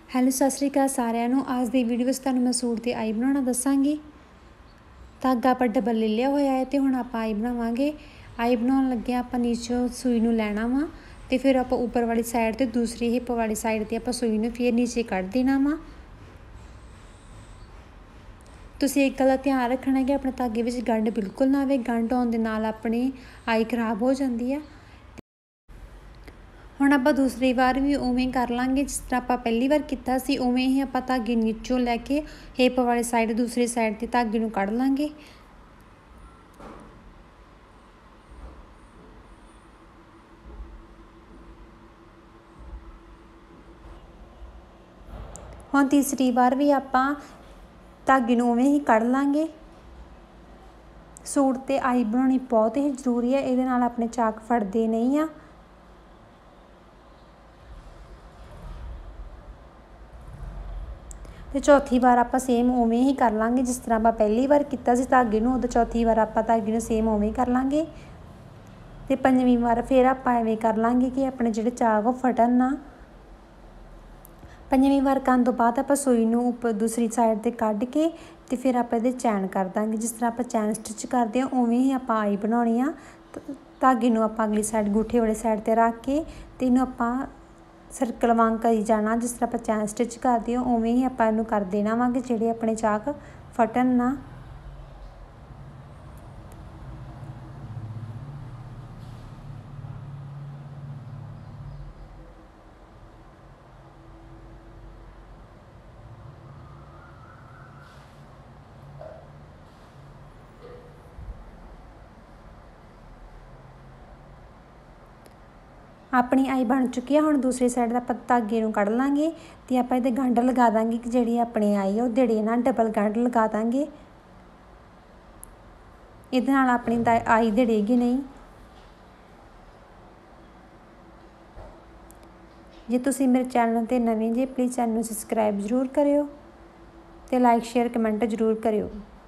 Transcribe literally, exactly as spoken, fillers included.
Hello सत श्री अकाल सारिਆਂ ਨੂੰ। आज ਦੀ ਵੀਡੀਓ ਵਿੱਚ ਤੁਹਾਨੂੰ मैं सूट ਤੇ ਆਈ ਬਣਾਉਣਾ ਦੱਸਾਂਗੀ। धागा ਆਪਾਂ डबल ले लिया ਹੋਇਆ है तो ਹੁਣ ਆਪਾਂ ਆਈ ਬਣਾਵਾਂਗੇ। ਆਈ ਬਣਾਉਣ ਲੱਗੇ ਆਪਾਂ ਨੀਚੋਂ ਸੂਈ ਨੂੰ ਲੈਣਾ ਵਾ ਤੇ ਫਿਰ ਆਪਾਂ ਉੱਪਰ ਵਾਲੀ ਸਾਈਡ ਤੇ ਦੂਸਰੀ ਹਿੱਪ ਵਾਲੀ ਸਾਈਡ ਤੇ ਆਪਾਂ ਸੂਈ ਨੂੰ ਫਿਰ ਨੀਚੇ ਕੱਢ ਦੇਣਾ ਵਾ। ਤੁਸੀਂ ਇੱਕ ਗੱਲ ਦਾ ਧਿਆਨ ਰੱਖਣਾ ਹੈ ਕਿ ਆਪਣੇ ਧਾਗੇ ਵਿੱਚ ਗੰਢ ਬਿਲਕੁਲ ਨਾ ਆਵੇ। ਗੰਢ ਆਉਣ ਦੇ ਨਾਲ ਆਪਣੀ ਆਈ ਖਰਾਬ ਹੋ ਜਾਂਦੀ ਆ। ਹੁਣ ਆਪਾਂ दूसरी बार भी उवें कर लांगे जिस तरह आप पहली बार किया सी उवें ही आप धागे नीचों लैके हिप वाली साइड दूसरी साइड ते धागे नूं कढ़ लांगे। हुण तीसरी बार भी आप धागे नूं उवें ही कढ़ लांगे। सूट ते आई बनाउणी बहुत ही जरूरी है, इहदे नाल अपने चाक फटदे नहीं आ। तो चौथी बार आप सेम उवें ही कर लांगे जिस तरह आप पहली बार किया सी धागे नूं, उदों चौथी बार आप धागे नूं सेम उवें कर लांगे। तो पंजवीं बार फिर आप इवें कर लांगे कि अपने जिहड़े चाक वो फटन ना। पंजवीं बार करन तो बाद आप सूई नूं उपर दूसरी साइड ते कढ के ते फिर आप इहदे चैन कर देंगे। जिस तरह आप चैन स्टिच करते हैं उवें ही आप आई बनाउणी आ। धागे नूं आप अगली साइड गूठे वाली साइड ते रख के ते इहनूं आपां सर्कल वांग करी जाना। जिस तरह आप चैन स्टिच करते हो उवें ही आप इहनूं कर देना वा कि जिहड़े अपने चाक फटन ना। अपनी आई बन चुकी है। हुण दूसरी साइड आप धागे नूं कढ़ लांगे तो आप इहदे गंढ लगा देंगे कि जिहड़ी अपनी आई है वो दड़े ना डबल गंढ लगा देंगे। इहदे नाल अपनी आई दड़ेगी नहीं। जे तुसीं मेरे चैनल ते नवें जे प्लीज़ चैनल नूं सबसक्राइब जरूर करियो ते लाइक शेयर कमेंट जरूर करियो।